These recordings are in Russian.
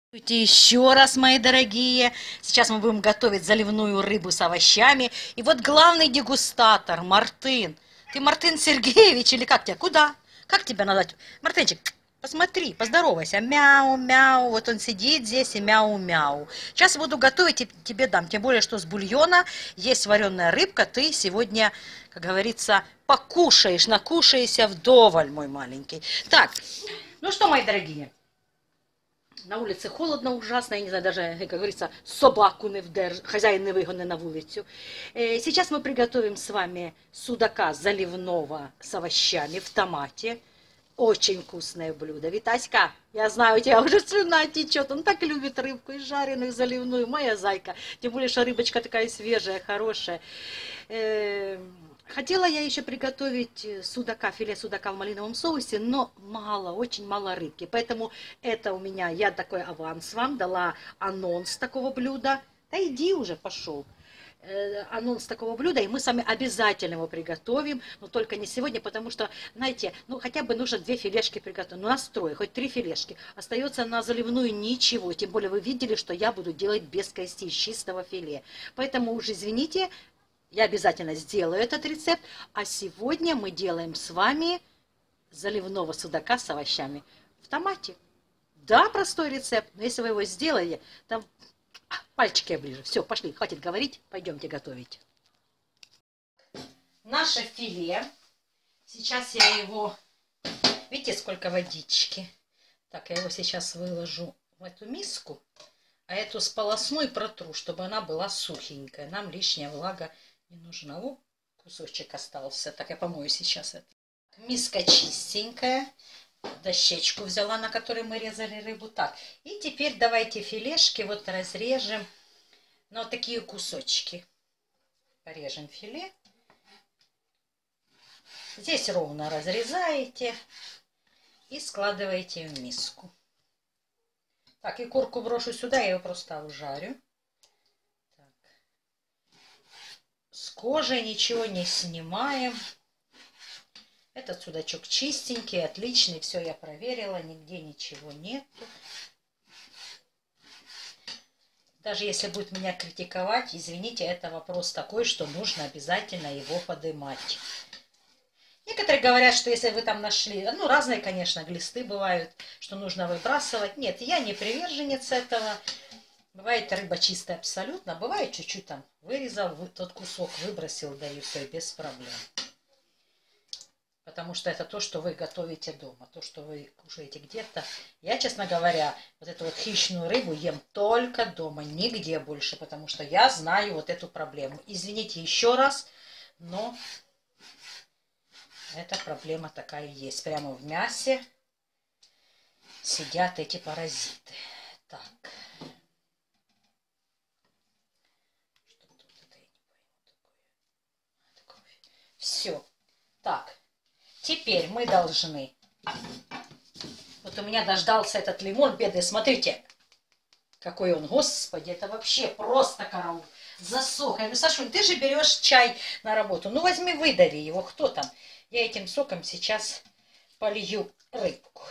Здравствуйте еще раз, мои дорогие. Сейчас мы будем готовить заливную рыбу с овощами. И вот главный дегустатор, Мартын. Ты Мартын Сергеевич или как тебя? Куда? Как тебя назвать? Мартынчик, посмотри, поздоровайся. Мяу-мяу. Вот он сидит здесь и мяу-мяу. Сейчас буду готовить и тебе дам. Тем более, что с бульона есть вареная рыбка. Ты сегодня, как говорится, покушаешь, накушаешься вдоволь, мой маленький. Так, ну что, мои дорогие. На улице холодно ужасно, я не знаю, даже, как говорится, собаку не вдерж, хозяин не выгонит на улицу. Сейчас мы приготовим с вами судака заливного с овощами в томате. Очень вкусное блюдо. Витаська, я знаю, у тебя уже слюна течет. Он так любит рыбку и жареную, и заливную. Моя зайка. Тем более, что рыбочка такая свежая, хорошая. Хотела я еще приготовить судака, филе судака в малиновом соусе, но мало, очень мало рыбки. Поэтому это у меня, я такой аванс вам дала, анонс такого блюда. Да иди уже, пошел. Анонс такого блюда, и мы с вами обязательно его приготовим, но только не сегодня, потому что, знаете, ну хотя бы нужно 2 филешки приготовить, ну нас трое, хоть 3 филешки, остается на заливную ничего, тем более вы видели, что я буду делать без костей, из чистого филе, поэтому уж извините, я обязательно сделаю этот рецепт, а сегодня мы делаем с вами заливного судака с овощами в томате. Да, простой рецепт, но если вы его сделали, там пальчики оближу. Все, пошли, хватит говорить, пойдемте готовить. Наше филе. Сейчас я его... Видите, сколько водички? Так, я его сейчас выложу в эту миску, а эту сполосну и протру, чтобы она была сухенькая. Нам лишняя влага не нужна. О, кусочек остался. Так, я помою сейчас это. Миска чистенькая. Дощечку взяла, на которой мы резали рыбу. Так, и теперь давайте филешки вот разрежем на вот такие кусочки. Порежем филе. Здесь ровно разрезаете и складываете в миску. Так, и курку брошу сюда, я ее просто обжарю. Так. С кожи ничего не снимаем. Этот судачок чистенький, отличный, все я проверила, нигде ничего нету. Даже если будет меня критиковать, извините, это вопрос такой, что нужно обязательно его подымать. Некоторые говорят, что если вы там нашли, ну разные, конечно, глисты бывают, что нужно выбрасывать. Нет, я не приверженец этого. Бывает рыба чистая абсолютно, бывает чуть-чуть там вырезал, тот кусок выбросил, да и все, без проблем. Потому что это то, что вы готовите дома, то, что вы кушаете где-то. Я, честно говоря, вот эту вот хищную рыбу ем только дома, нигде больше, потому что я знаю вот эту проблему. Извините еще раз, но эта проблема такая есть. Прямо в мясе сидят эти паразиты. Так. Что тут это, я не пойму такое. Все. Так. Теперь мы должны... Вот у меня дождался этот лимон, бедный, смотрите, какой он, господи, это вообще просто караул. Засох. Я говорю, Сашунь, ты же берешь чай на работу, ну возьми, выдави его, кто там? Я этим соком сейчас полью рыбку.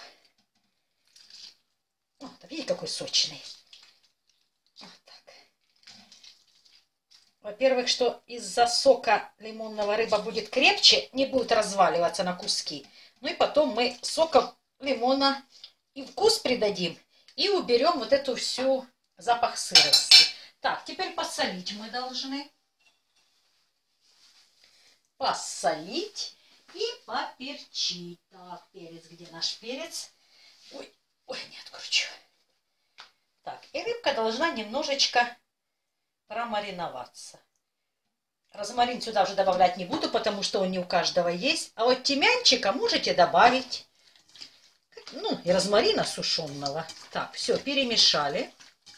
Вот, видите, какой сочный. Вот так. Во-первых, что из-за сока лимонного рыба будет крепче, не будет разваливаться на куски. Ну и потом мы соком лимона и вкус придадим, и уберем вот эту всю запах сырости. Так, теперь посолить мы должны. Посолить и поперчить. Так, перец, где наш перец? Ой, ой, не откручу. Так, и рыбка должна немножечко промариноваться. Розмарин сюда уже добавлять не буду, потому что он не у каждого есть. А вот тимьянчика можете добавить. Ну, и розмарина сушеного. Так, все, перемешали.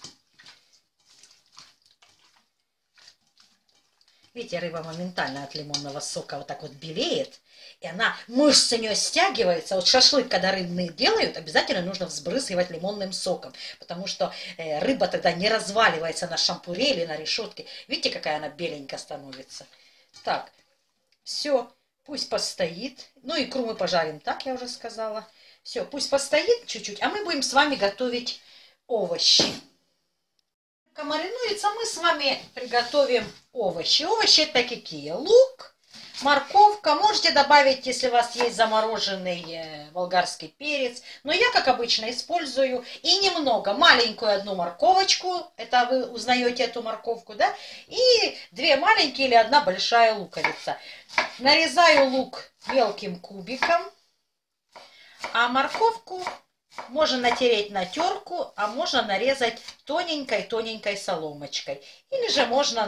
Видите, рыба моментально от лимонного сока вот так вот белеет. И она, мышцы у нее стягиваются. Вот шашлык, когда рыбный делают, обязательно нужно взбрызгивать лимонным соком. Потому что рыба тогда не разваливается на шампуре или на решетке. Видите, какая она беленькая становится. Так, все, пусть постоит. Ну, икру мы пожарим, так я уже сказала. Все, пусть постоит чуть-чуть, а мы будем с вами готовить овощи. Пока маринуется, мы с вами приготовим овощи. Овощи это какие? Лук, морковка. Можете добавить, если у вас есть замороженный болгарский перец. Но я, как обычно, использую и немного. Маленькую одну морковочку. Это вы узнаете эту морковку, да? И 2 маленькие или 1 большая луковица. Нарезаю лук мелким кубиком. А морковку можно натереть на терку, а можно нарезать тоненькой-тоненькой соломочкой. Или же можно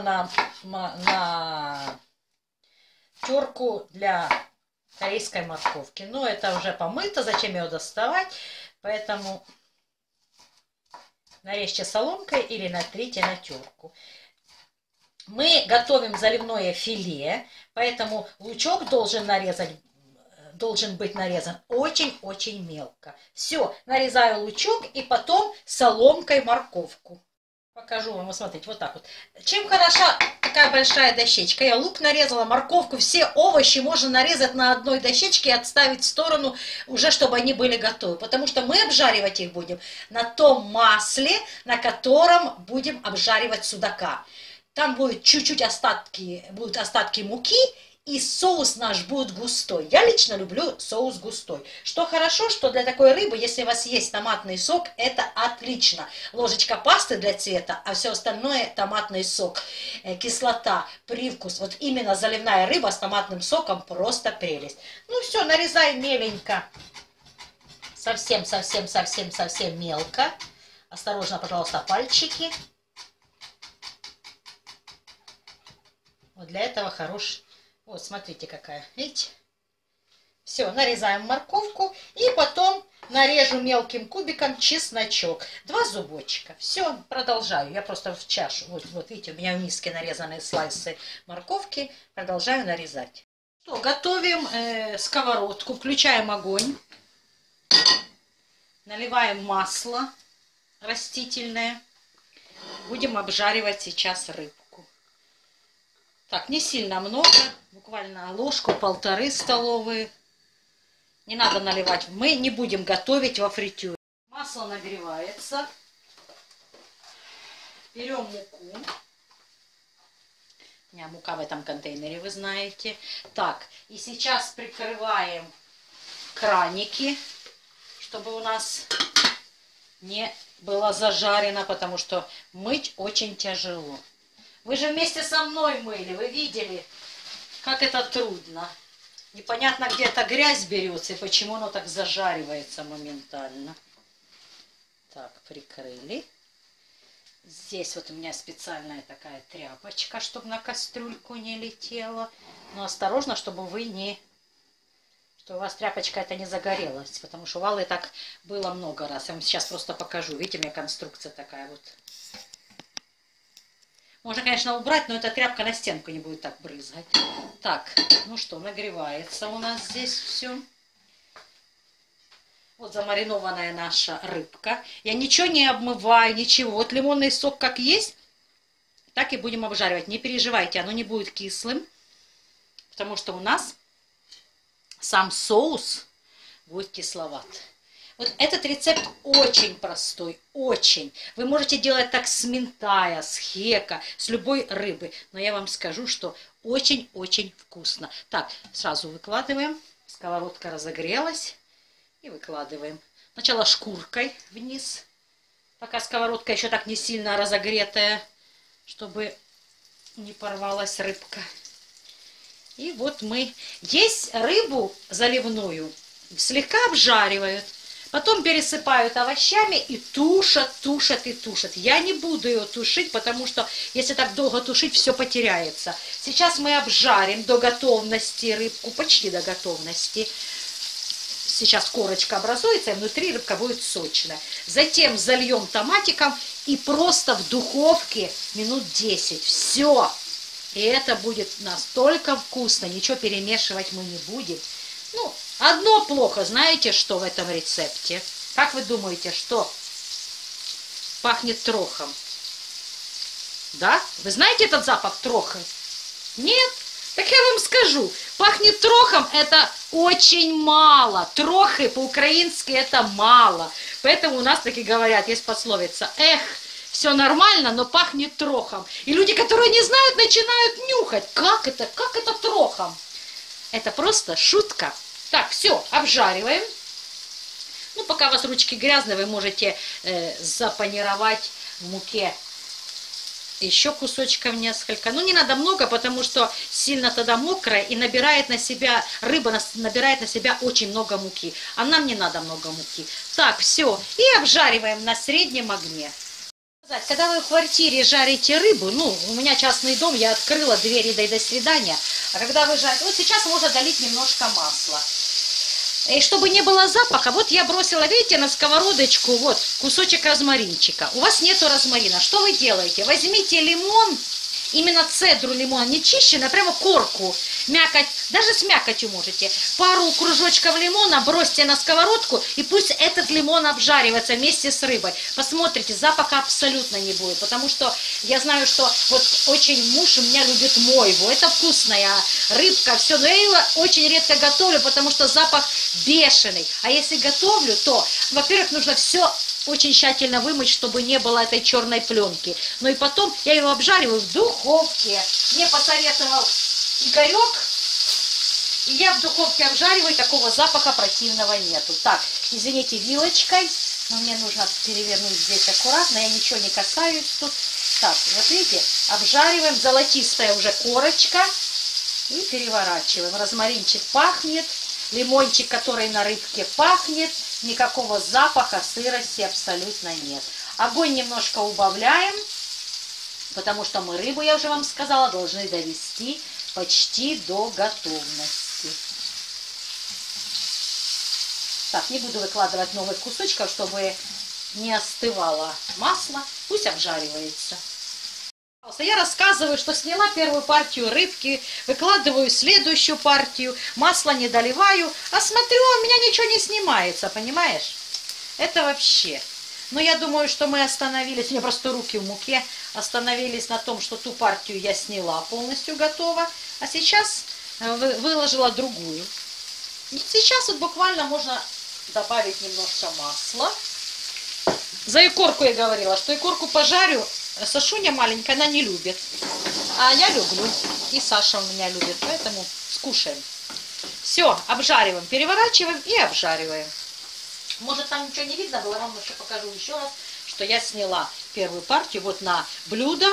на терку для корейской морковки. Но это уже помыто, зачем ее доставать? Поэтому нарежьте соломкой или натрите на терку. Мы готовим заливное филе, поэтому лучок должен быть нарезан очень-очень мелко. Все, нарезаю лучок и потом соломкой морковку. Покажу вам, вот смотрите, вот так вот. Чем хороша такая большая дощечка? Я лук нарезала, морковку, все овощи можно нарезать на одной дощечке и отставить в сторону, уже чтобы они были готовы. Потому что мы обжаривать их будем на том масле, на котором будем обжаривать судака. Там будут чуть-чуть остатки муки, и соус наш будет густой. Я лично люблю соус густой. Что хорошо, что для такой рыбы, если у вас есть томатный сок, это отлично. Ложечка пасты для цвета, а все остальное томатный сок. Кислота, привкус. Вот именно заливная рыба с томатным соком просто прелесть. Ну все, нарезаем меленько. Совсем мелко. Осторожно, пожалуйста, пальчики. Вот для этого хорош. Вот, смотрите какая, видите? Все, нарезаем морковку и потом нарежу мелким кубиком чесночок. 2 зубочка. Все, продолжаю. Я просто в чашу. Вот видите, у меня в миске нарезанные слайсы морковки. Продолжаю нарезать. Что, готовим сковородку. Включаем огонь. Наливаем масло растительное. Будем обжаривать сейчас рыбку. Так, не сильно много, буквально ложку-1,5 столовые. Не надо наливать. Мы не будем готовить во фритюре. Масло нагревается. Берем муку. У меня мука в этом контейнере, вы знаете. Так, и сейчас прикрываем краники, чтобы у нас не было зажарено, потому что мыть очень тяжело. Вы же вместе со мной мыли, вы видели, как это трудно. Непонятно, где эта грязь берется и почему оно так зажаривается моментально. Так, прикрыли. Здесь вот у меня специальная такая тряпочка, чтобы на кастрюльку не летела. Но осторожно, чтобы что у вас тряпочка это не загорелась, потому что у Валы так было много раз. Я вам сейчас просто покажу. Видите, у меня конструкция такая вот. Можно, конечно, убрать, но эта тряпка на стенку не будет так брызгать. Так, ну что, нагревается у нас здесь все. Вот замаринованная наша рыбка. Я ничего не обмываю, ничего. Вот лимонный сок как есть, так и будем обжаривать. Не переживайте, оно не будет кислым, потому что у нас сам соус будет кисловат. Вот этот рецепт очень простой, очень. Вы можете делать так с минтая, с хека, с любой рыбы. Но я вам скажу, что очень-очень вкусно. Так, сразу выкладываем. Сковородка разогрелась. И выкладываем. Сначала шкуркой вниз, пока сковородка еще так не сильно разогретая, чтобы не порвалась рыбка. И вот мы здесь рыбу заливную слегка обжаривают. Потом пересыпают овощами и тушат. Я не буду ее тушить, потому что если так долго тушить, все потеряется. Сейчас мы обжарим до готовности рыбку, почти до готовности. Сейчас корочка образуется, и внутри рыбка будет сочная. Затем зальем томатиком и просто в духовке минут 10. Все. И это будет настолько вкусно. Ничего перемешивать мы не будем. Ну, одно плохо, знаете, что в этом рецепте? Как вы думаете, что пахнет трохом? Да? Вы знаете этот запах трохи? Нет? Так я вам скажу, пахнет трохом, это очень мало. Трохи по-украински это мало. Поэтому у нас таки говорят, есть пословица: эх, все нормально, но пахнет трохом. И люди, которые не знают, начинают нюхать. Как это трохом? Это просто шутка. Так, все, обжариваем. Ну, пока у вас ручки грязные, вы можете запанировать в муке еще кусочков несколько. Ну, не надо много, потому что сильно тогда мокрая и набирает на себя, рыба набирает на себя очень много муки. А нам не надо много муки. Так, все. И обжариваем на среднем огне. Когда вы в квартире жарите рыбу, ну, у меня частный дом, я открыла двери, да и до свидания. А когда вы жарите, вот сейчас можно долить немножко масла. И чтобы не было запаха, вот я бросила, видите, на сковородочку вот кусочек розмаринчика. У вас нету розмарина. Что вы делаете? Возьмите лимон, именно цедру лимона, не чищенную, а прямо корку, мякоть, даже с мякотью можете. Пару кружочков лимона бросьте на сковородку, и пусть этот лимон обжаривается вместе с рыбой. Посмотрите, запаха абсолютно не будет, потому что я знаю, что вот очень муж у меня любит мойву. Это вкусная рыбка, все, но я ее очень редко готовлю, потому что запах бешеный. А если готовлю, то, во-первых, нужно все очень тщательно вымыть, чтобы не было этой черной пленки. Ну и потом я его обжариваю в духовке. Мне посоветовал Игорек, и я в духовке обжариваю, такого запаха противного нету. Так, извините, вилочкой, но мне нужно перевернуть здесь аккуратно, я ничего не касаюсь тут. Так, вот видите, обжариваем, золотистая уже корочка, и переворачиваем. Розмаринчик пахнет, лимончик, который на рыбке, пахнет. Никакого запаха, сырости абсолютно нет. Огонь немножко убавляем, потому что мы рыбу, я уже вам сказала, должны довести почти до готовности. Так, не буду выкладывать новых кусочков, чтобы не остывало масло. Пусть обжаривается. Я рассказываю, что сняла первую партию рыбки, выкладываю следующую партию, масло не доливаю, а смотрю, у меня ничего не снимается, понимаешь? Это вообще. Но я думаю, что мы остановились, у меня просто руки в муке, остановились на том, что ту партию я сняла полностью готова, а сейчас выложила другую. И сейчас вот буквально можно добавить немножко масла. За икорку я говорила, что икорку пожарю. Сашуня маленькая, она не любит. А я люблю. И Саша у меня любит. Поэтому скушаем. Все, обжариваем, переворачиваем и обжариваем. Может, там ничего не видно было. Я вам еще покажу еще раз, что я сняла первую партию вот на блюдо.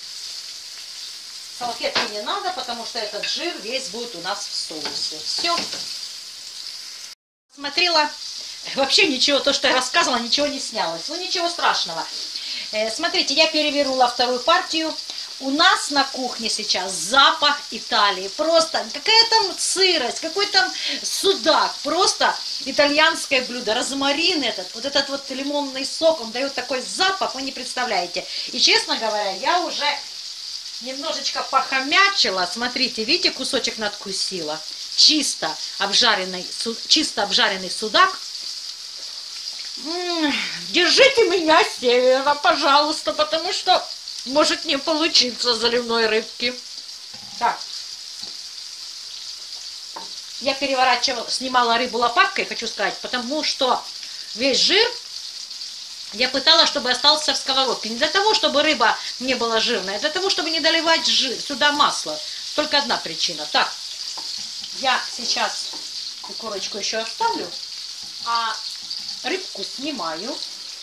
Салфетки не надо, потому что этот жир весь будет у нас в соусе. Все. Смотрела. Вообще ничего, то, что я рассказывала, ничего не снялось. Ну, ничего страшного. Смотрите, я перевернула вторую партию. У нас на кухне сейчас запах Италии. Просто какая там сырость, какой там судак. Просто итальянское блюдо. Розмарин этот, вот лимонный сок, он дает такой запах, вы не представляете. И, честно говоря, я уже немножечко похомячила. Смотрите, видите, кусочек надкусила. Чисто обжаренный судак. Держите меня с севера, пожалуйста, потому что может не получиться заливной рыбки. Так. Я переворачивала, снимала рыбу лопаткой, хочу сказать, потому что весь жир я пыталась, чтобы остался в сковородке. Не для того, чтобы рыба не была жирная, а для того, чтобы не доливать сюда масло. Только одна причина. Так, я сейчас корочку еще оставлю, а рыбку снимаю.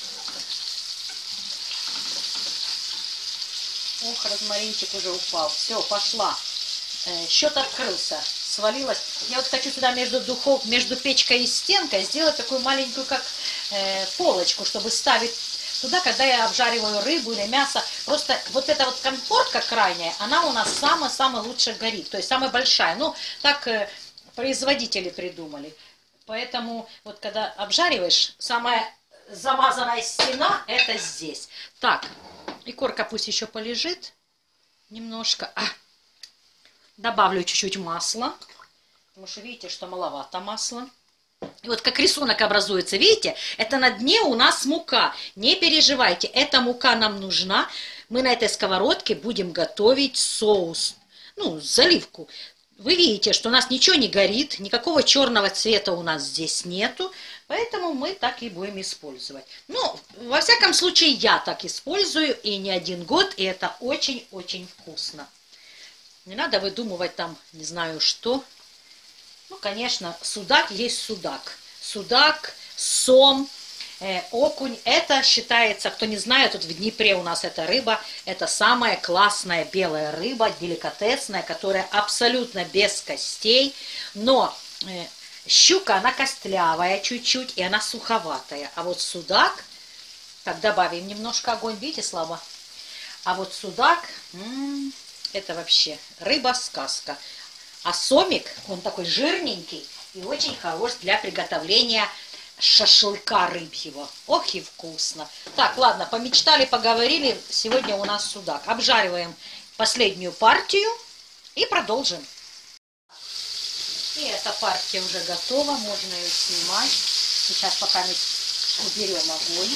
Ох, розмаринчик уже упал. Все, пошла. Счет открылся. Свалилась. Я вот хочу сюда между печкой и стенкой сделать такую маленькую, как полочку, чтобы ставить туда, когда я обжариваю рыбу или мясо. Просто вот эта вот конфорка крайняя, она у нас самая-самая лучше горит. То есть самая большая. Ну, так производители придумали. Поэтому вот когда обжариваешь, самая замазанная стена это здесь. Так, икорка пусть еще полежит немножко. Добавлю чуть-чуть масла, потому что видите, что маловато масла. И вот как рисунок образуется, видите, это на дне у нас мука. Не переживайте, эта мука нам нужна. Мы на этой сковородке будем готовить соус, ну, заливку. Вы видите, что у нас ничего не горит, никакого черного цвета у нас здесь нету, поэтому мы так и будем использовать. Ну, во всяком случае, я так использую, и не один год, и это очень-очень вкусно. Не надо выдумывать там, не знаю что. Ну, конечно, судак есть судак. Судак, сом, окунь. Это считается, кто не знает, тут в Днепре у нас эта рыба, это самая классная белая рыба, деликатесная, которая абсолютно без костей. Но щука, она костлявая чуть-чуть, и она суховатая. А вот судак, так, добавим немножко огонь, видите, слабо. А вот судак, это вообще рыба-сказка. А сомик, он такой жирненький и очень хорош для приготовления шашлыка рыбьего. Ох и вкусно. Так, ладно, помечтали, поговорили. Сегодня у нас судак. Обжариваем последнюю партию и продолжим. И эта партия уже готова, можно ее снимать. Сейчас пока мы уберем огонь.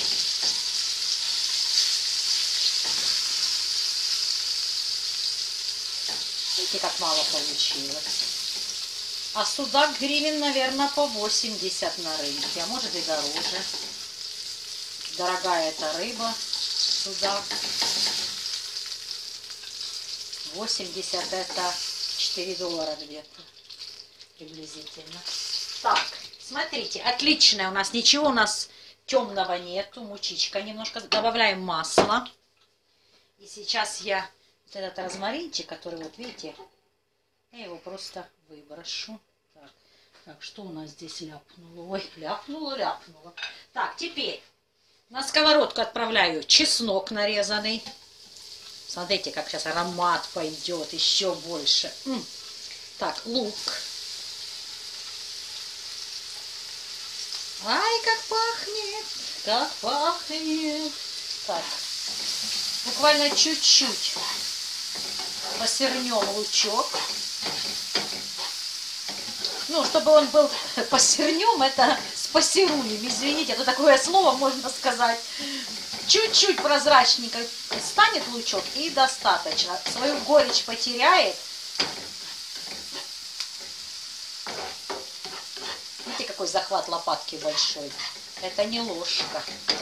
Видите, как мало получилось. А судак гривен, наверное, по 80 на рынке, а может и дороже. Дорогая эта рыба, судак. 80 это 4 доллара где-то приблизительно. Так, смотрите, отличная у нас, ничего у нас темного нету, мучичка немножко. Добавляем масло. И сейчас я вот этот розмаринчик, который вот видите, я его просто выброшу. Так, что у нас здесь ляпнуло? Ой, ляпнуло. Так, теперь на сковородку отправляю чеснок нарезанный. Смотрите, как сейчас аромат пойдет еще больше. Так, лук. Ай, как пахнет, как пахнет. Так, буквально чуть-чуть посернем лучок. Ну, чтобы он был посернем, это с пассеруем, извините, это такое слово можно сказать. Чуть-чуть прозрачненько станет лучок и достаточно. Свою горечь потеряет. Видите, какой захват лопатки большой. Это не ложка.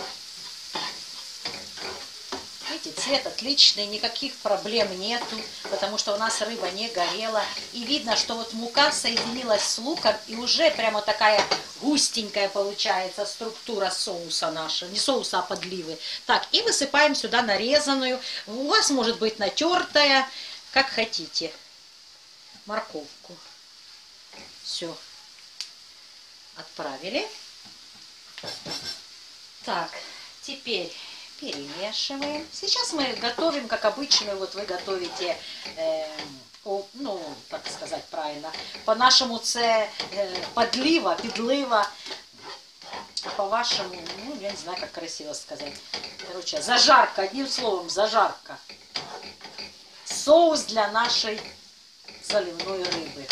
Видите, цвет отличный, никаких проблем нету, потому что у нас рыба не горела. И видно, что вот мука соединилась с луком, и уже прямо такая густенькая получается структура соуса нашего. Не соуса, а подливы. Так, и высыпаем сюда нарезанную. У вас может быть натертая, как хотите, морковку. Все. Отправили. Так, теперь перемешиваем. Сейчас мы готовим, как обычно, вот вы готовите, ну, как сказать правильно, по-нашему це подлива, підлива, а по-вашему, ну, я не знаю, как красиво сказать. Короче, зажарка, одним словом, зажарка. Соус для нашей заливной рыбы.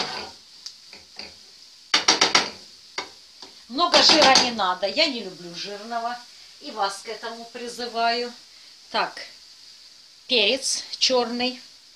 Много жира не надо, я не люблю жирного. И вас к этому призываю. Так, перец черный.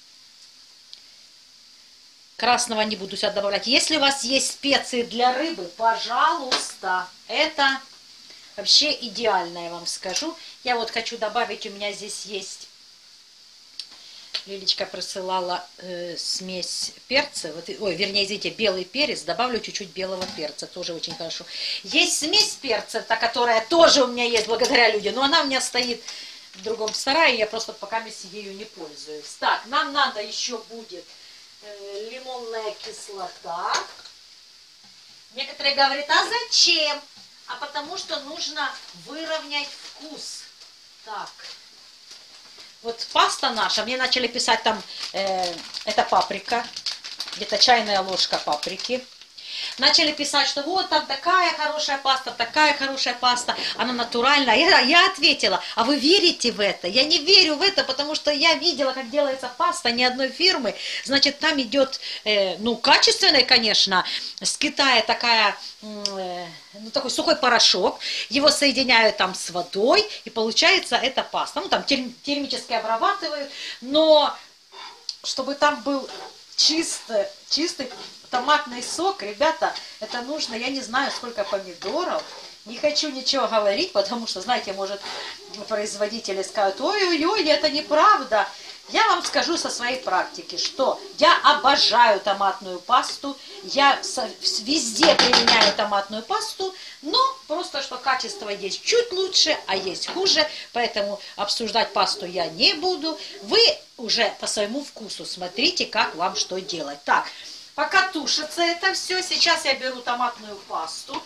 Красного не буду сюда добавлять. Если у вас есть специи для рыбы, пожалуйста. Это вообще идеально, я вам скажу. Я вот хочу добавить, у меня здесь есть... Лилечка присылала смесь перца, вот, ой, вернее, извините, белый перец, добавлю чуть-чуть белого перца, тоже очень хорошо. Есть смесь перца, та, которая тоже у меня есть благодаря людям, но она у меня стоит в другом сарае, я просто пока ею не пользуюсь. Так, нам надо еще будет лимонная кислота. Некоторые говорят, а зачем? А потому что нужно выровнять вкус. Так. Вот паста наша, мне начали писать там, это паприка, где-то чайная ложка паприки. Начали писать, что вот там такая хорошая паста, она натуральная. Я ответила, а вы верите в это? Я не верю в это, потому что я видела, как делается паста ни одной фирмы. Значит, там идет, ну, качественная, конечно, с Китая такая, ну, такой сухой порошок. Его соединяют там с водой, и получается эта паста. Ну, там термически обрабатывают, но чтобы там был чистый томатный сок, ребята, это нужно, я не знаю, сколько помидоров. Не хочу ничего говорить, потому что, знаете, может, производители скажут, ой-ой-ой, это неправда. Я вам скажу со своей практики, что я обожаю томатную пасту, я везде применяю томатную пасту, но просто что качество есть чуть лучше, а есть хуже, поэтому обсуждать пасту я не буду. Вы уже по своему вкусу смотрите, как вам что делать. Так, пока тушится это все, сейчас я беру томатную пасту.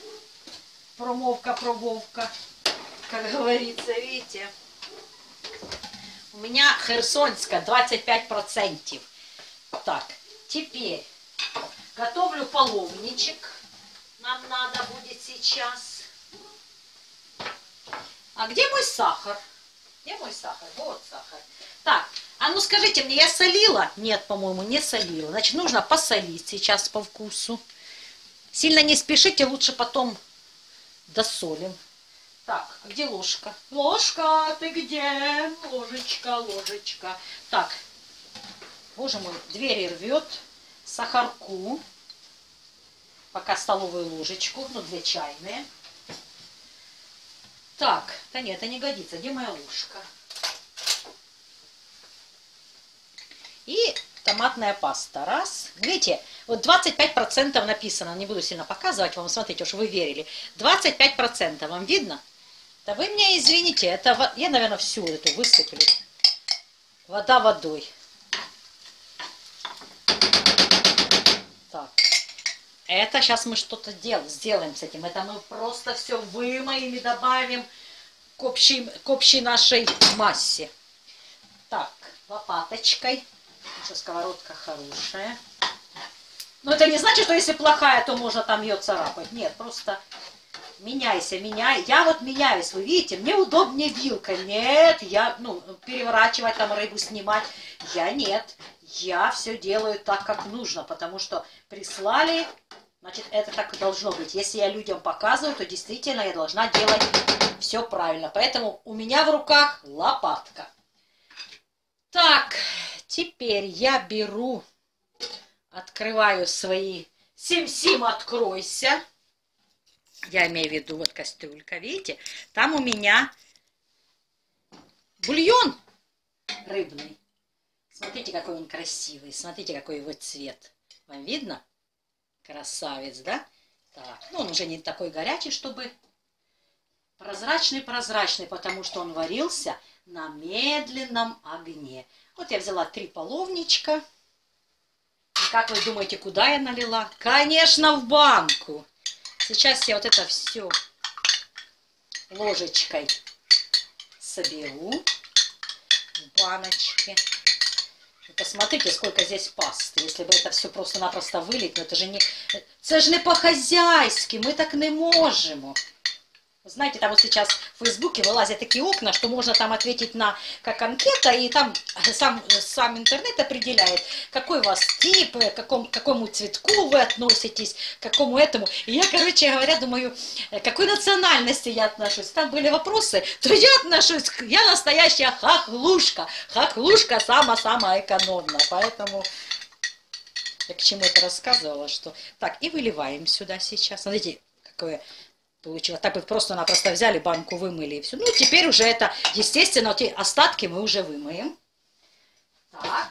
Промовка, как говорится, видите. У меня херсонская, 25%. Так, теперь готовлю половничек. Нам надо будет сейчас. А где мой сахар? Где мой сахар? Вот сахар. Так, а ну скажите мне, я солила? Нет, по-моему, не солила. Значит, нужно посолить сейчас по вкусу. Сильно не спешите, лучше потом досолим. Так, а где ложка? Ложка, ты где? Ложечка, ложечка. Так, боже мой, двери рвет. Сахарку. Пока столовую ложечку, ну, 2 чайные. Так, да нет, это не годится. Где моя ложка? И томатная паста. Раз. Видите, вот 25% написано. Не буду сильно показывать вам. Смотрите, уж вы верили. 25%. Вам видно? Да вы меня извините. Это я, наверное, всю эту высыплю. Вода водой. Так. Это сейчас мы что-то сделаем с этим. Это мы просто все вымоем и добавим к общей нашей массе. Так, лопаточкой. Что сковородка хорошая. Но это не значит, что если плохая, то можно там ее царапать. Нет, просто меняйся, меняй. Я вот меняюсь, вы видите, мне удобнее вилкой. Нет, я, переворачивать там рыбу, снимать. Я нет. Я все делаю так, как нужно, потому что прислали, значит, это так и должно быть. Если я людям показываю, то действительно я должна делать все правильно. Поэтому у меня в руках лопатка. Так, теперь я беру, открываю свои Сим-Сим, откройся. Я имею в виду вот кастрюлька, видите? Там у меня бульон рыбный. Смотрите, какой он красивый. Смотрите, какой его цвет. Вам видно? Красавец, да? Так, ну он уже не такой горячий, чтобы прозрачный, потому что он варился на медленном огне. Вот я взяла 3 половничка. И как вы думаете, куда я налила? Конечно, в банку. Сейчас я вот это все ложечкой соберу в баночке. И посмотрите, сколько здесь пасты. Если бы это все просто-напросто вылить, но это же не по-хозяйски, мы так не можем. Знаете, там вот сейчас в Фейсбуке вылазят такие окна, что можно там ответить на как анкета, и там сам интернет определяет, какой у вас тип, к какому цветку вы относитесь, к какому этому. И я, короче говоря, думаю, к какой национальности я отношусь. Там были вопросы, то я отношусь, я настоящая хохлушка. Хохлушка самая экономная. Поэтому я к чему это рассказывала, что... Так, и выливаем сюда сейчас. Смотрите, какое... Получилось. Так вот просто-напросто взяли, банку вымыли и все. Ну, теперь уже это, естественно, вот эти остатки мы уже вымоем. Так.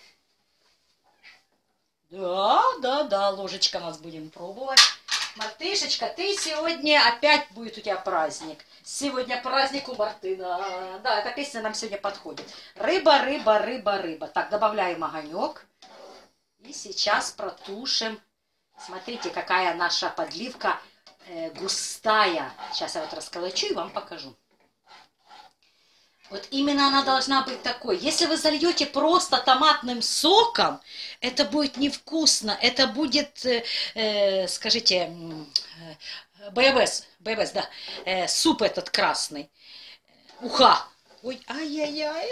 Да, ложечка нас будем пробовать. Мартышечка, ты сегодня опять будет у тебя праздник. Сегодня праздник у Мартына. Да, эта песня нам сегодня подходит. Рыба. Так, добавляем огонек. И сейчас протушим. Смотрите, какая наша подливка густая. Сейчас я вот расколочу и вам покажу. Вот именно она должна быть такой. Если вы зальете просто томатным соком, это будет невкусно. Это будет, скажите, БВС, да, суп этот красный. Уха. Ой, ай-яй-яй.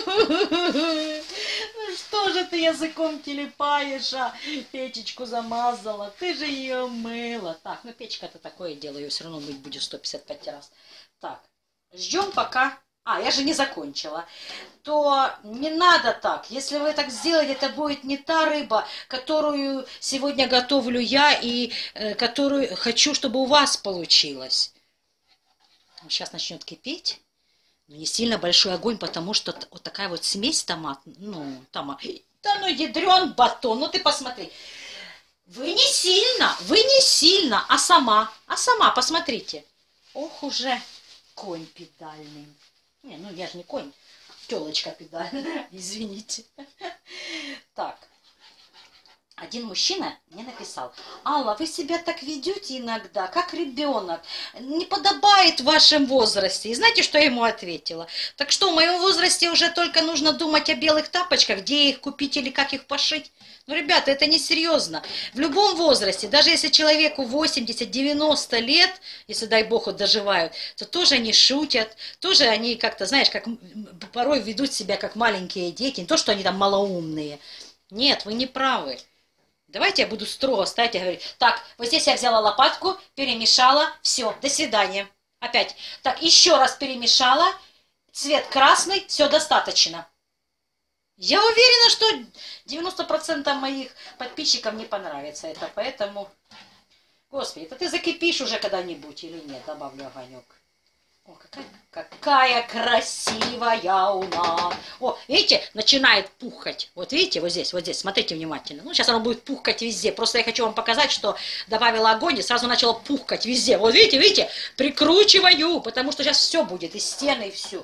Ну что же ты языком телепаешь, а? Печечку замазала. Ты же ее мыла. Так, ну печка-то такое дело, ее все равно мыть будет 155 раз. Так, ждем, пока я же не закончила, то не надо так. Если вы так сделаете, это будет не та рыба, которую сегодня готовлю я и которую хочу, чтобы у вас получилось. Сейчас начнет кипеть. Но не сильно большой огонь, потому что вот такая вот смесь томат, да ну ядрен батон, ну ты посмотри. Вы не сильно, а сама, посмотрите. Ох уже конь педальный. Не, ну я же не конь, телочка педальная, извините. Так, один мужчина мне написал: Алла, вы себя так ведете иногда, как ребенок. Не подобает в вашем возрасте. И знаете, что я ему ответила? Так что, в моем возрасте уже только нужно думать о белых тапочках, где их купить или как их пошить. Ну, ребята, это несерьезно. В любом возрасте, даже если человеку 80-90 лет, если, дай бог, вот доживают, то тоже они шутят, тоже они как-то, знаешь, как порой ведут себя как маленькие дети. Не то, что они там малоумные. Нет, вы не правы. Давайте я буду строго стоять и говорить: так, вот здесь я взяла лопатку, перемешала, все, до свидания. Опять. Так, еще раз перемешала, цвет красный, все, достаточно. Я уверена, что 90% моих подписчиков не понравится это, поэтому... Господи, это ты закипишь уже когда-нибудь или нет? Добавлю огонек. О, какая красивая у нас. О, видите, начинает пухать. Вот видите, вот здесь, смотрите внимательно. Ну, сейчас оно будет пухкать везде. Просто я хочу вам показать, что добавила огонь и сразу начало пухкать везде. Вот видите, прикручиваю, потому что сейчас все будет, и стены, и все.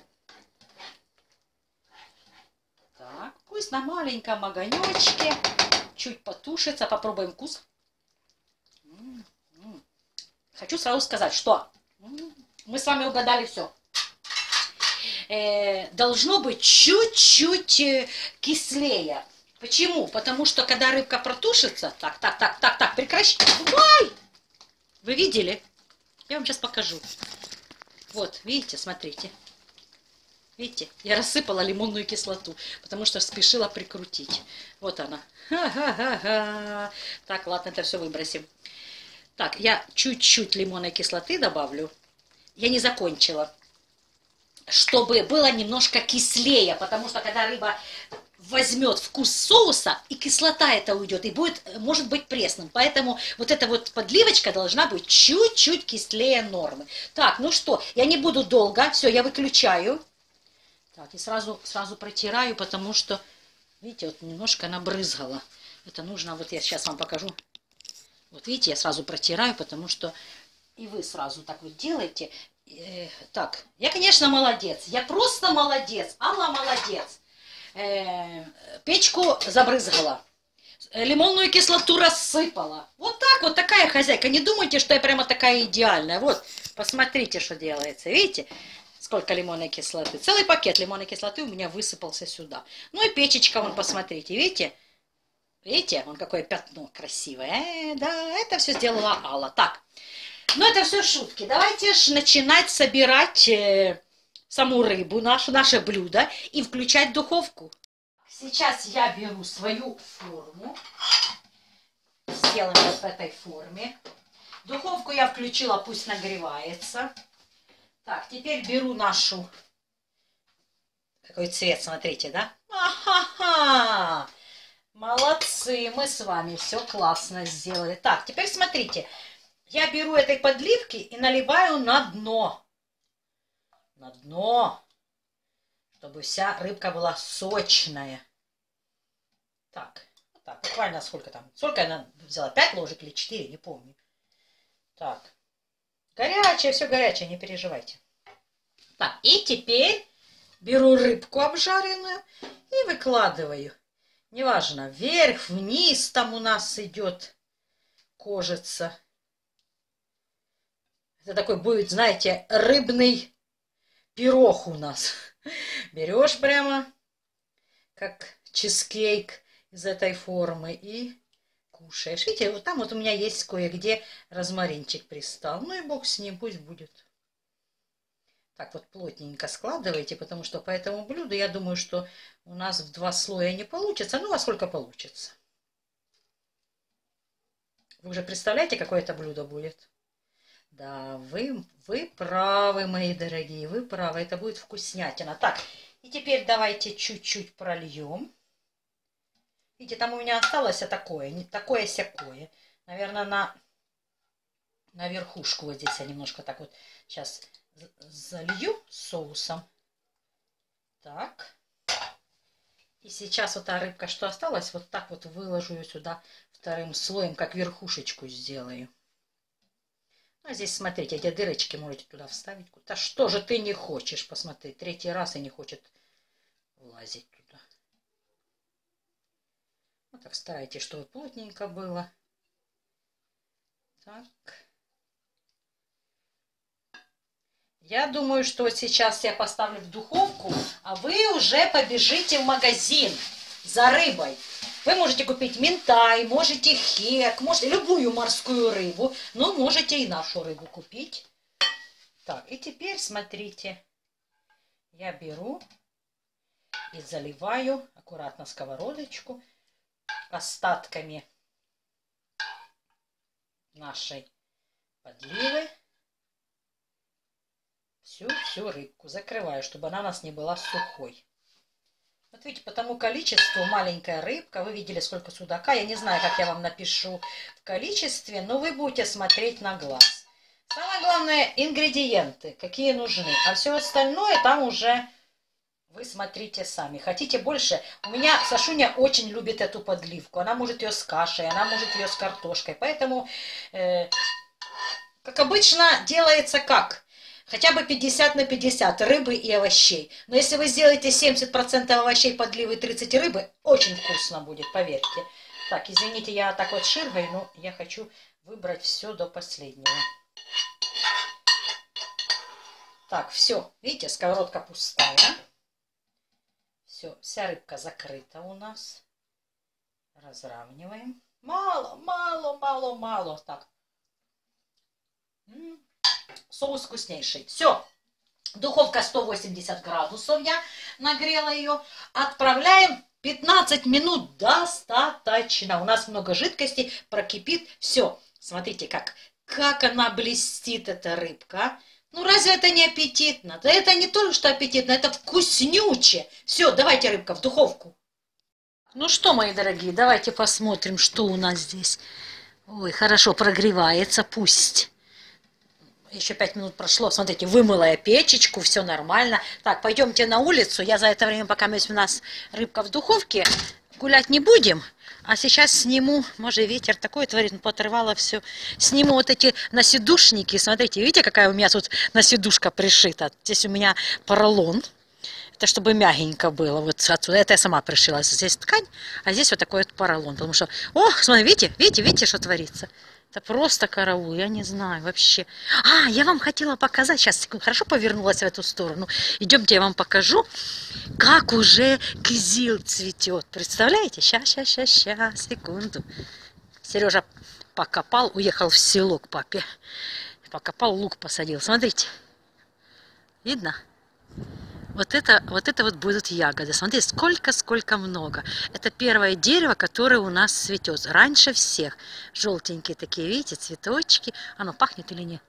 Так, пусть на маленьком огонечке чуть потушится. Попробуем вкус. Хочу сразу сказать, что... Мы с вами угадали все. Должно быть чуть-чуть кислее. Почему? Потому что когда рыбка протушится... Так, прекращай. Ой! Вы видели? Я вам сейчас покажу. Вот, видите, смотрите. Видите, я рассыпала лимонную кислоту, потому что спешила прикрутить. Вот она. Ха-ха-ха-ха. Так, ладно, это все выбросим. Так, я чуть-чуть лимонной кислоты добавлю. Я не закончила. Чтобы было немножко кислее, потому что когда рыба возьмет вкус соуса, и кислота это уйдет, и будет, может быть, пресным. Поэтому вот эта вот подливочка должна быть чуть-чуть кислее нормы. Так, ну что, я не буду долго. Все, я выключаю. Так, и сразу протираю, потому что, видите, вот немножко набрызгала. Это нужно, вот я сейчас вам покажу. Вот видите, я сразу протираю, потому что и вы сразу так вот делаете. Так, я, конечно, молодец. Я просто молодец. Алла молодец. Печку забрызгала. Лимонную кислоту рассыпала. Вот так вот, такая хозяйка. Не думайте, что я прямо такая идеальная. Вот, посмотрите, что делается. Видите, сколько лимонной кислоты. Целый пакет лимонной кислоты у меня высыпался сюда. Ну и печечка, вон, посмотрите, видите? Видите, вон какое пятно красивое. Да, это все сделала Алла. Так. Ну, это все шутки. Давайте ж начинать собирать саму рыбу, наше блюдо, и включать духовку. Сейчас я беру свою форму. Сделаем вот в этой форме. Духовку я включила, пусть нагревается. Так, теперь беру нашу... Какой цвет, смотрите, да? Ага! Молодцы, мы с вами все классно сделали. Так, теперь смотрите. Я беру этой подливки и наливаю на дно. На дно. Чтобы вся рыбка была сочная. Так, буквально сколько там? Сколько я взяла? 5 ложек или 4, не помню. Так. Горячее, все горячее, не переживайте. Так, и теперь беру рыбку обжаренную и выкладываю. Неважно, вверх, вниз там у нас идет кожица. Это такой будет, знаете, рыбный пирог у нас. Берешь прямо, как чизкейк из этой формы, и кушаешь. Видите, вот там вот у меня есть кое-где розмаринчик пристал. Ну и бог с ним, пусть будет. Так вот плотненько складывайте, потому что по этому блюду, я думаю, что у нас в 2 слоя не получится. Ну, а сколько получится? Вы уже представляете, какое это блюдо будет? Да, вы правы, мои дорогие, вы правы. Это будет вкуснятина. Так, и теперь давайте чуть-чуть прольем. Видите, там у меня осталось такое, не такое-сякое. Наверное, на верхушку вот здесь я немножко так вот сейчас залью соусом. Так. И сейчас вот та рыбка, что осталась, вот так вот выложу ее сюда вторым слоем, как верхушечку сделаю. А здесь, смотрите, эти дырочки можете туда вставить. Да что же ты не хочешь? Посмотри, третий раз и не хочет влазить туда. Вот так старайтесь, чтобы плотненько было. Так. Я думаю, что сейчас я поставлю в духовку, а вы уже побежите в магазин за рыбой. Вы можете купить минтай, можете хек, можете любую морскую рыбу, но можете и нашу рыбу купить. Так, и теперь смотрите, я беру и заливаю аккуратно сковородочку остатками нашей подливы. Всю рыбку закрываю, чтобы она у нас не была сухой. Вот видите, по тому количеству маленькая рыбка. Вы видели, сколько судака. Я не знаю, как я вам напишу в количестве, но вы будете смотреть на глаз. Самое главное, ингредиенты, какие нужны. А все остальное там уже вы смотрите сами. Хотите больше? У меня Сашуня очень любит эту подливку. Она может ее с кашей, она может ее с картошкой. Поэтому, как обычно, делается как? Хотя бы 50 на 50 рыбы и овощей. Но если вы сделаете 70% овощей, подливы, 30 рыбы, очень вкусно будет, поверьте. Так, извините, я так вот ширгаю, но я хочу выбрать все до последнего. Так, все, видите, сковородка пустая. Все, вся рыбка закрыта у нас. Разравниваем. Мало, мало, мало, мало. Так. Соус вкуснейший. Все. Духовка 180 градусов. Я нагрела ее. Отправляем 15 минут. Достаточно. У нас много жидкости. Прокипит. Все. Смотрите, как она блестит, эта рыбка. Ну, разве это не аппетитно? Да это не только что аппетитно, это вкуснюче. Все, давайте, рыбка, в духовку. Ну что, мои дорогие, давайте посмотрим, что у нас здесь. Ой, хорошо прогревается, пусть. Еще 5 минут прошло. Смотрите, вымыла я печечку, все нормально. Так, пойдемте на улицу. Я за это время, пока у нас рыбка в духовке, гулять не будем. А сейчас сниму, может, ветер такой творит, поотрывало все. Сниму вот эти насидушники. Смотрите, видите, какая у меня тут насидушка пришита? Здесь у меня поролон. Это чтобы мягенько было. Вот отсюда. Это я сама пришила. Здесь ткань, а здесь вот такой вот поролон. Потому что, ох, смотрите, видите, что творится? Это просто караул, я не знаю вообще. А, я вам хотела показать, сейчас, хорошо повернулась в эту сторону. Идемте, я вам покажу, как уже кизил цветет. Представляете? Сейчас, секунду. Сережа покопал, уехал в село к папе. Покопал, лук посадил. Смотрите. Видно? Вот это вот будут ягоды. Смотрите, сколько много. Это первое дерево, которое у нас цветет. Раньше всех. Желтенькие такие, видите, цветочки. Оно пахнет или нет?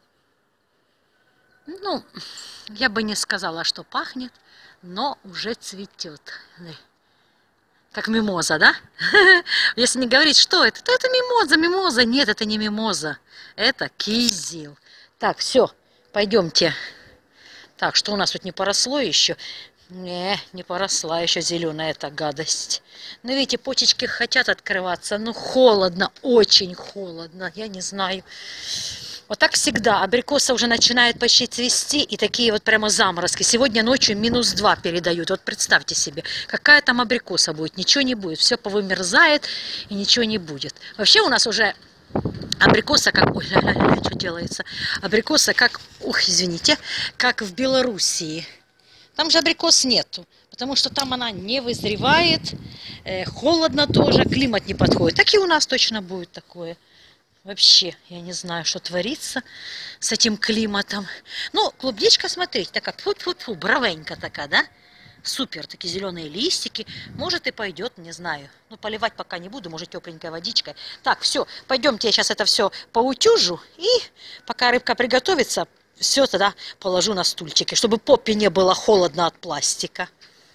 Ну, я бы не сказала, что пахнет, но уже цветет. Как мимоза, да? Если не говорить, что это, то это мимоза. Нет, это не мимоза. Это кизил. Так, все, пойдемте. Так, что у нас тут не поросло еще? Не поросла еще зеленая эта гадость. Ну, видите, почечки хотят открываться, но холодно, очень холодно, я не знаю. Вот так всегда. Абрикоса уже начинает почти цвести, и такие вот прямо заморозки. Сегодня ночью -2 передают. Вот представьте себе, какая там абрикоса будет. Ничего не будет, все повымерзает, и ничего не будет. Вообще у нас уже... Абрикоса как... Ой, что делается? Абрикоса как... Ух, извините. Как в Белоруссии. Там же абрикос нету. Потому что там она не вызревает. Холодно тоже. Климат не подходит. Так и у нас точно будет такое. Вообще, я не знаю, что творится с этим климатом. Ну, клубничка, смотрите, такая, фу-фу-фу, бровенька такая, да? Супер, такие зеленые листики. Может и пойдет, не знаю. Ну, поливать пока не буду, может тепленькой водичкой. Так, все, пойдемте, я сейчас это все поутюжу. И пока рыбка приготовится, все тогда положу на стульчики, чтобы попе не было холодно от пластика.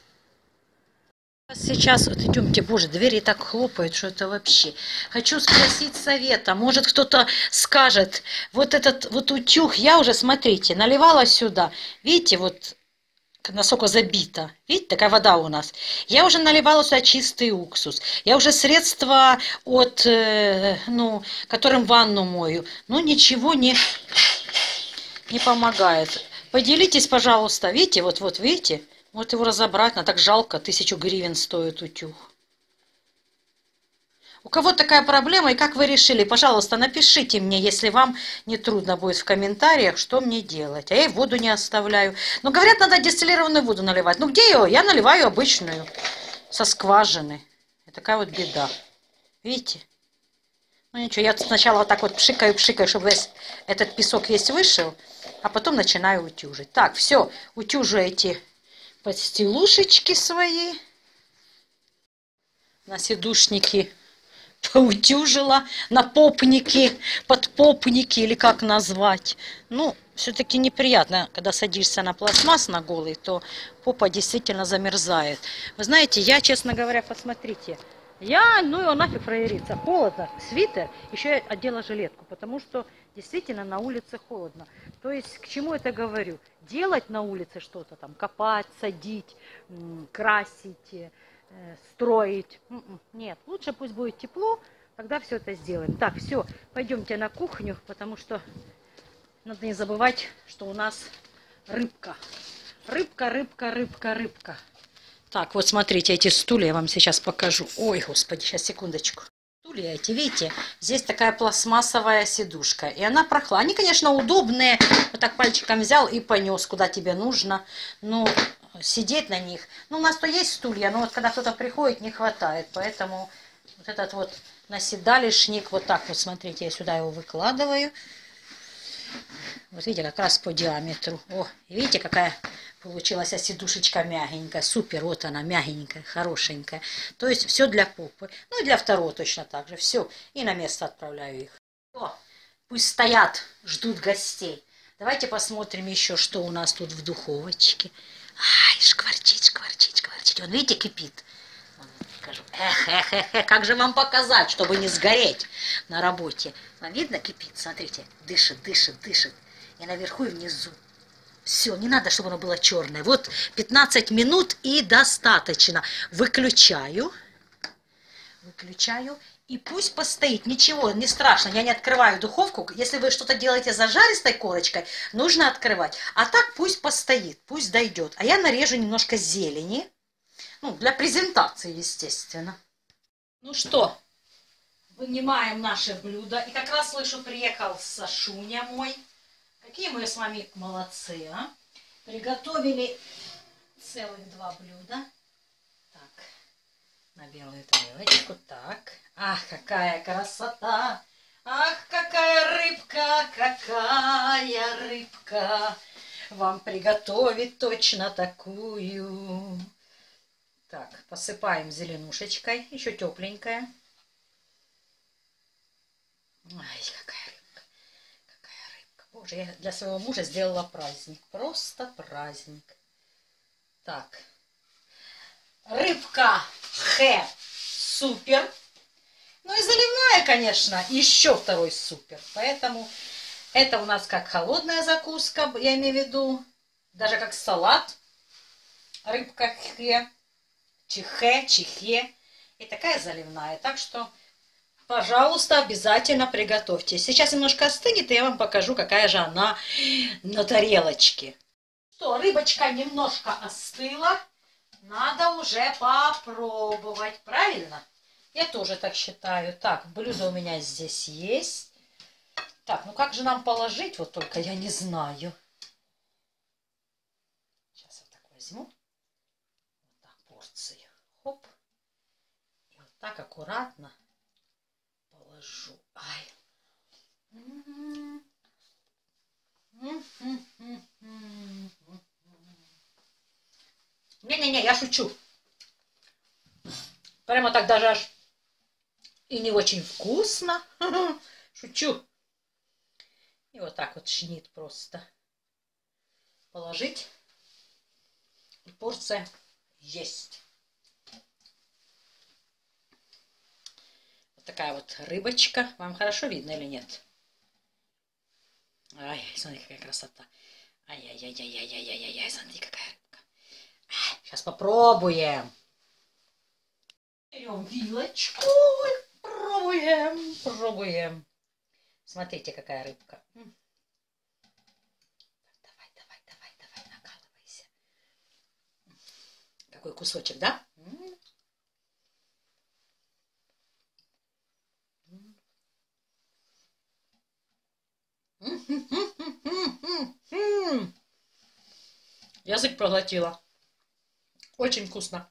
Сейчас, вот идемте, боже, двери так хлопают, что это вообще. Хочу спросить совета, может кто-то скажет, вот этот вот утюг, я уже, смотрите, наливала сюда, видите, вот насколько забито, видите, такая вода у нас. Я уже наливала сюда чистый уксус, я уже средства от, ну, которым ванну мою, но ничего не помогает. Поделитесь, пожалуйста, видите, вот видите, вот его разобрать, но так жалко, 1000 гривен стоит утюг. У кого такая проблема и как вы решили, пожалуйста, напишите мне, если вам не трудно будет в комментариях, что мне делать. А я и воду не оставляю. Но говорят, надо дистиллированную воду наливать. Ну где ее? Я наливаю обычную, со скважины. И такая вот беда. Видите? Ну ничего, я сначала вот так вот пшикаю, чтобы весь этот песок весь вышел, а потом начинаю утюжить. Так, все, утюжу эти подстилушечки свои. На сидушники поутюжила, на попники, подпопники или как назвать. Ну, все-таки неприятно, когда садишься на пластмасс на голый, то попа действительно замерзает. Вы знаете, я, честно говоря, посмотрите, ну его нафиг провериться, холодно, свитер, еще я одела жилетку, потому что действительно на улице холодно. То есть, к чему это говорю? Делать на улице что-то там, копать, садить, красить, строить. Нет, лучше пусть будет тепло, тогда все это сделаем. Так, все, пойдемте на кухню, потому что надо не забывать, что у нас рыбка. Рыбка. Так, вот смотрите, эти стулья я вам сейчас покажу. Ой, господи, сейчас, секундочку. Стулья эти, видите, здесь такая пластмассовая сидушка. И она прохладная. Они, конечно, удобные. Вот так пальчиком взял и понес, куда тебе нужно. Ну, сидеть на них. Ну, у нас то есть стулья, но вот когда кто-то приходит, не хватает. Поэтому вот этот вот наседалищник, вот так вот, смотрите, я сюда его выкладываю. Вот видите, как раз по диаметру. О, видите, какая получилась сидушечка мягенькая. Супер, вот она, мягенькая, хорошенькая. То есть все для попы. Ну и для второго точно так же. Все. И на место отправляю их. О, пусть стоят, ждут гостей. Давайте посмотрим еще, что у нас тут в духовочке. Ай, шкварчит. Он, видите, кипит. Скажу, как же вам показать, чтобы не сгореть на работе? Вам видно, кипит, смотрите, дышит. И наверху, и внизу. Все, не надо, чтобы оно было черное. Вот 15 минут и достаточно. Выключаю. И пусть постоит. Ничего, не страшно. Я не открываю духовку. Если вы что-то делаете с зажаристой корочкой, нужно открывать. А так пусть постоит, пусть дойдет. А я нарежу немножко зелени. Ну, для презентации, естественно. Ну что, вынимаем наше блюдо. И как раз слышу, приехал Сашуня мой. Какие мы с вами молодцы, а? Приготовили целых 2 блюда. Так, на белую тарелочку. Так. Ах, какая красота! Ах, какая рыбка! Вам приготовить точно такую. Так, посыпаем зеленушечкой. Еще тепленькая. Ай, какая рыбка. Боже, я для своего мужа сделала праздник. Просто праздник. Так. Рыбка супер. Ну и заливная, конечно, еще второй супер. Поэтому это у нас как холодная закуска, я имею в виду. Даже как салат. Рыбка чихе. И такая заливная. Так что, пожалуйста, обязательно приготовьте. Сейчас немножко остынет, и я вам покажу, какая же она на тарелочке. Что, рыбочка немножко остыла. Надо уже попробовать. Правильно? Я тоже так считаю. Так, блюдо у меня здесь есть. Так, ну как же нам положить? Вот только я не знаю. Сейчас вот так возьму. Вот так порцию. Хоп. И вот так аккуратно положу. Ай. Не-не-не, я шучу. Прямо так даже аж и не очень вкусно. Шучу. И вот так вот шнит просто положить. И порция есть. Вот такая вот рыбочка. Вам хорошо видно или нет? Ай, смотри, какая красота. Ай-яй-яй-яй-яй-яй-яй, смотри, какая рыбка. Сейчас попробуем. Берем вилочку и пробуем. Смотрите, какая рыбка. Давай, накалывайся. Какой кусочек, да? Язык проглотила. Очень вкусно.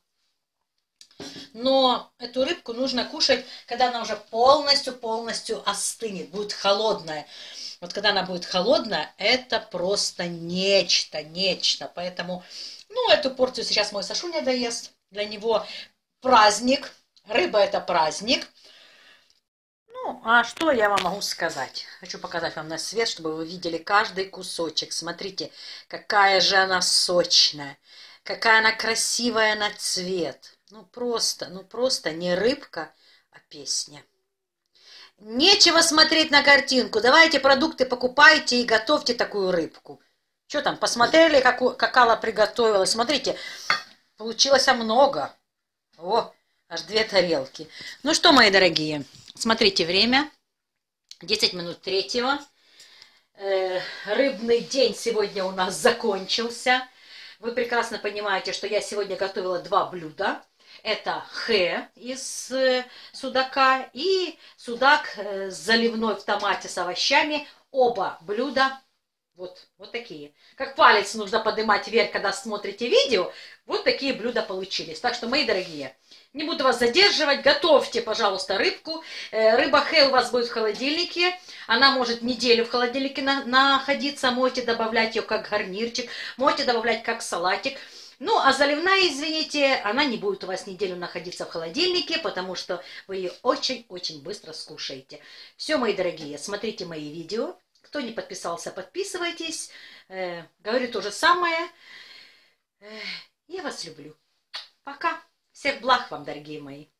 Но эту рыбку нужно кушать, когда она уже полностью остынет, будет холодная. Вот когда она будет холодная, это просто нечто. Поэтому, ну, эту порцию сейчас мой Сашуня доест. Для него праздник. Рыба – это праздник. Ну, а что я вам могу сказать? Хочу показать вам на свет, чтобы вы видели каждый кусочек. Смотрите, какая же она сочная, какая она красивая на цвет. Ну, просто не рыбка, а песня. Нечего смотреть на картинку. Давайте продукты покупайте и готовьте такую рыбку. Что там, посмотрели, как Алла приготовила? Смотрите, получилось много. О, аж 2 тарелки. Ну что, мои дорогие, смотрите, время. 10 минут 3-го. Рыбный день сегодня у нас закончился. Вы прекрасно понимаете, что я сегодня готовила 2 блюда. Это хэ из судака и судак заливной в томате с овощами. Оба блюда вот такие. Как палец нужно поднимать вверх, когда смотрите видео. Вот такие блюда получились. Так что, мои дорогие, не буду вас задерживать. Готовьте, пожалуйста, рыбку. Рыба хэ у вас будет в холодильнике. Она может неделю в холодильнике находиться. Можете добавлять ее как гарнирчик. Можете добавлять как салатик. Ну, а заливная, извините, она не будет у вас неделю находиться в холодильнике, потому что вы ее очень-очень быстро скушаете. Все, мои дорогие, смотрите мои видео. Кто не подписался, подписывайтесь. Говорю то же самое. Я вас люблю. Пока. Всех благ вам, дорогие мои.